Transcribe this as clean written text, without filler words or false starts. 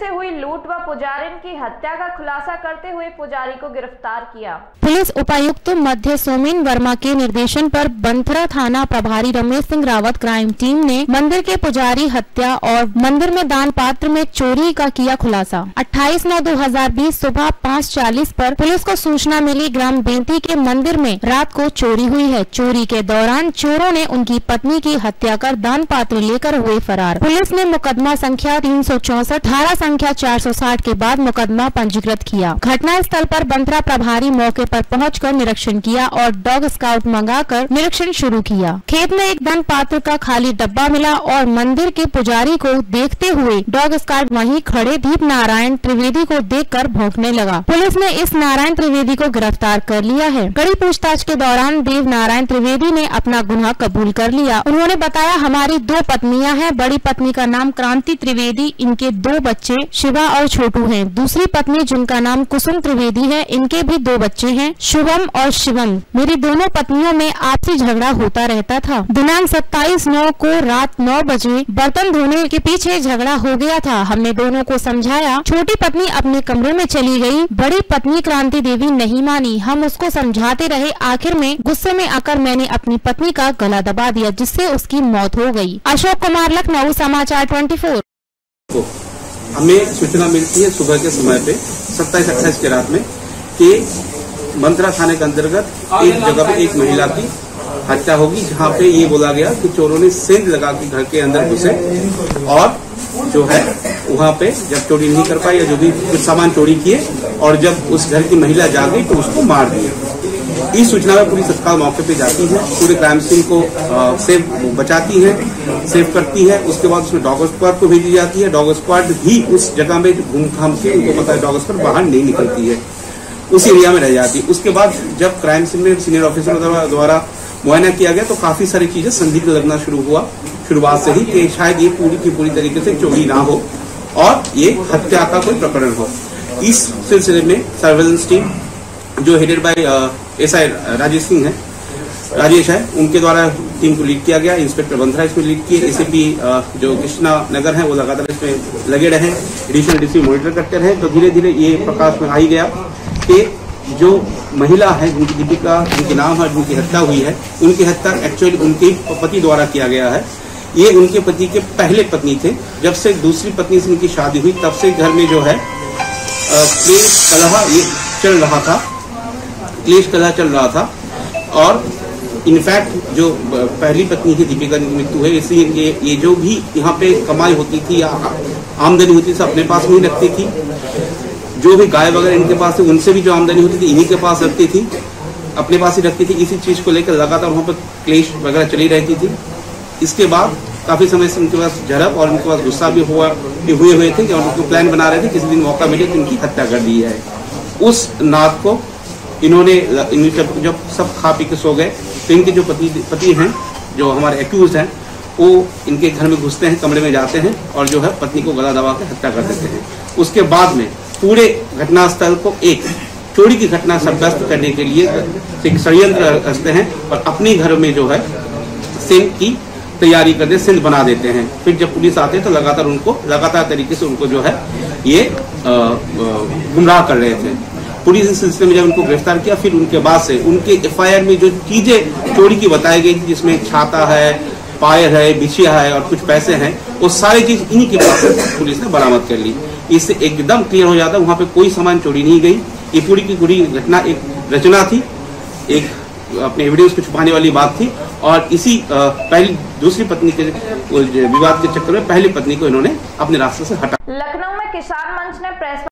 से हुई लूट व पुजारिन की हत्या का खुलासा करते हुए पुजारी को गिरफ्तार किया। पुलिस उपायुक्त मध्य सोमेन वर्मा के निर्देशन पर बंथरा थाना प्रभारी रमेश सिंह रावत क्राइम टीम ने मंदिर के पुजारी हत्या और मंदिर में दान पात्र में चोरी का किया खुलासा। 28/9/2020 सुबह 5:40 पर पुलिस को सूचना मिली ग्राम बेंती के मंदिर में रात को चोरी हुई है। चोरी के दौरान चोरों ने उनकी पत्नी की हत्या कर दान पात्र लेकर हुए फरार। पुलिस ने मुकदमा संख्या 364 धारा संख्या 460 के बाद मुकदमा पंजीकृत किया। घटना स्थल पर बंथरा प्रभारी मौके पर पहुंचकर निरीक्षण किया और डॉग स्काउट मंगाकर निरीक्षण शुरू किया। खेत में एक दान पात्र का खाली डब्बा मिला और मंदिर के पुजारी को देखते हुए डॉग स्काउट वहीं खड़े दीप नारायण त्रिवेदी को देखकर भौंकने लगा। पुलिस ने इस नारायण त्रिवेदी को गिरफ्तार कर लिया है। कड़ी पूछताछ के दौरान देव नारायण त्रिवेदी ने अपना गुनाह कबूल कर लिया। उन्होंने बताया, हमारी 2 पत्नियां हैं। बड़ी पत्नी का नाम क्रांति त्रिवेदी, इनके 2 बच्चे शिवा और छोटू हैं। दूसरी पत्नी जिनका नाम कुसुम त्रिवेदी है, इनके भी 2 बच्चे हैं, शुभम और शिवम। मेरी दोनों पत्नियों में आपसी झगड़ा होता रहता था। दिनांक 27/9 को रात 9 बजे बर्तन धोने के पीछे झगड़ा हो गया था। हमने दोनों को समझाया। छोटी पत्नी अपने कमरे में चली गई। बड़ी पत्नी क्रांति देवी नहीं मानी। हम उसको समझाते रहे। आखिर में गुस्से में आकर मैंने अपनी पत्नी का गला दबा दिया, जिससे उसकी मौत हो गई। अशोक कुमार, लखनऊ, समाचार 24। हमें सूचना मिलती है सुबह के समय पे 27-28 की रात में कि बंथरा थाने के अंतर्गत एक जगह पे एक महिला की हत्या होगी, जहाँ पे ये बोला गया कि चोरों ने सेंध लगा के घर के अंदर घुसे और जो है वहाँ पे जब चोरी नहीं कर पाई या जो भी कुछ सामान चोरी किए और जब उस घर की महिला जाग गई तो उसको मार दिया। इस सूचना में पुलिस तत्काल मौके पे जाती है, पूरे क्राइम सीन को बचाती है, सेव करती है। उसके बाद उसमें डॉग स्क्वाड को भेजी जाती है। डॉग स्क्वाड भी उस जगह में घूम घाम के, उनको पता है डॉग स्क्वाड बाहर नहीं निकलती है, उस एरिया में रह जाती है। उसके बाद जब क्राइम सीन में सीनियर ऑफिसर द्वारा मुआयना किया गया तो काफी सारी चीजें संदिग्ध लगना शुरू हुआ शुरुआत से ही कि शायद ये पूरी की पूरी तरीके से चोरी ना हो और ये हत्या का कोई प्रकरण हो। इस सिलसिले में सर्वेलेंस टीम जो हेडेड बाय एसआई राजेश है, उनके द्वारा टीम को लीड किया गया। इंस्पेक्टर बंथरा इसमें लीड किए। एसीपी जो कृष्णा नगर है वो लगातार इसमें लगे रहे, एडिशनल डीसी मॉनिटर करते रहे। तो धीरे धीरे ये प्रकाश में आ ही गया कि जो महिला है जिनकी दीपिका, जिनके नाम है, जिनकी हत्या हुई है, उनकी हत्या एक्चुअली उनके पति द्वारा किया गया है। ये उनके पति के पहले पत्नी थे। जब से दूसरी पत्नी से उनकी शादी हुई तब से घर में जो है क्लेश कलह ये चल रहा था, क्लेश कलह चल रहा था। और इनफैक्ट जो पहली पत्नी की दीपिका की मृत्यु है, इसलिए ये जो भी यहाँ पे कमाई होती थी या आमदनी होती थी अपने पास नहीं रखती थी। जो भी गाय वगैरह इनके पास थी उनसे भी जो आमदनी होती थी इन्हीं के पास रखती थी, अपने पास ही रखती थी। इसी चीज को लेकर लगातार वहाँ पर क्लेश वगैरह चली रहती थी। इसके बाद काफी समय से उनके पास झड़प और उनके पास गुस्सा भी हुए थे कि उनको प्लान बना रहे थे किसी दिन मौका मिले तो इनकी हत्या कर दी है। उस नाथ को इन्होंने जब सब खा पी के सो गए तो इनके जो पति हैं, जो हमारे एक्यूज हैं, वो इनके घर में घुसते हैं, कमरे में जाते हैं और जो है पत्नी को गला दबा के हत्या कर देते हैं। उसके बाद में पूरे घटनास्थल को एक चोरी की घटना साब्यस्त करने के लिए एक षड्यंत्र रचते हैं और अपने घर में जो है सेंध की तैयारी करते, सेंध बना देते हैं। फिर जब पुलिस आते हैं तो लगातार तरीके से उनको जो है ये गुमराह कर रहे थे। पुलिस इस सिलसिले में जब उनको गिरफ्तार किया, फिर उनके बाद से उनके एफआईआर में जो चीजें चोरी की बताई गई थी, जिसमें छाता है, पायर है, बिछिया है और कुछ पैसे हैं, वो सारी चीज इन्हीं के पास पुलिस ने बरामद कर ली। इससे एकदम क्लियर हो जाता है वहां पे कोई सामान चोरी नहीं गई। ये पूरी की पूरी घटना एक रचना थी, एक अपने एविडेंस को छुपाने वाली बात थी। और इसी पहली दूसरी पत्नी के विवाद के चक्कर में पहली पत्नी को इन्होंने अपने रास्ते से हटा। लखनऊ में किसान मंच ने प्रेस